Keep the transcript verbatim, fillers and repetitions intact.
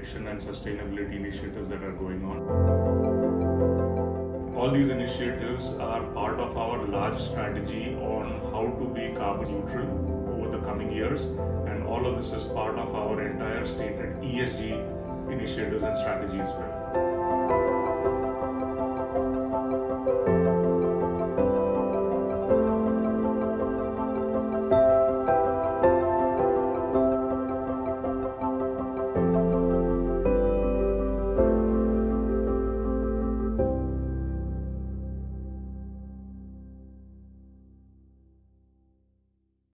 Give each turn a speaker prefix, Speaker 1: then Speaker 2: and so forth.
Speaker 1: protection and sustainability initiatives that are going on. All these initiatives are part of our large strategy on how to be carbon neutral over the coming years, and all of this is part of our entire stated E S G initiatives and strategy as well.